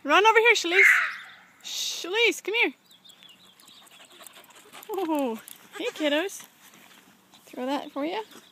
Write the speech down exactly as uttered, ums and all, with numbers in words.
Run over here, Shalise. Shalise, come here. Oh, hey kiddos. Throw that for you.